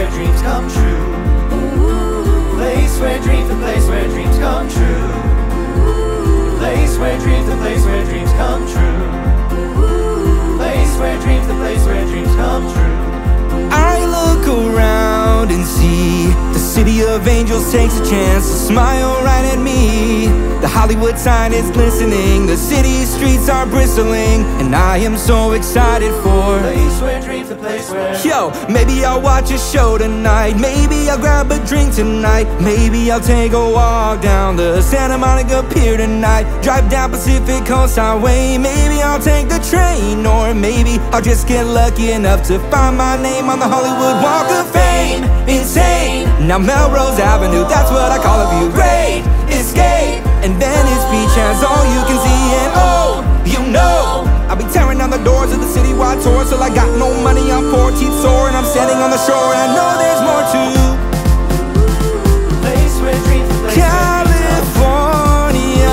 where dreams come true. Place where dreams, the place where dreams come true. Place where dreams, the place where dreams come true. Place where dreams, the place where dreams come true. I look around and see the city of angels takes a chance to smile right at me. The Hollywood sign is glistening, the city streets are bristling, and I am so excited for place where dreams, the place where. Yo, maybe I'll watch a show tonight, maybe I'll grab a drink tonight, maybe I'll take a walk down the Santa Monica Pier tonight, drive down Pacific Coast Highway, maybe I'll take the train, or maybe I'll just get lucky enough to find my name on the Hollywood Walk of Fame. Insane, now Melrose Avenue, that's what I call a view. Great escape, and Venice Beach has all you can see. And oh, you know, I'll be tearing down the doors of the citywide tour till I got no money, I'm 14th sore, and I'm standing on the shore, and I know there's more to place where dreams, the place California.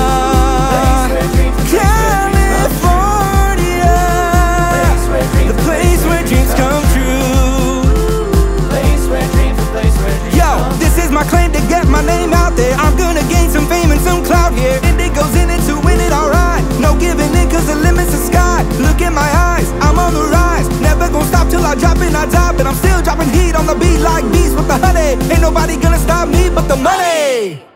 The place where dreams come true. Place where dreams, the place where dreams. Yo, this is my claim to get my name out there. I'm gonna gain some fame and some clout here. Indigo's in it to win it, alright. No giving in cause the limit's the sky. Look in my eyes, I'm on the rise. Never gonna stop till I drop and I die. But I'm still dropping heat on the beat like beast with the honey. Ain't nobody gonna stop me but the money.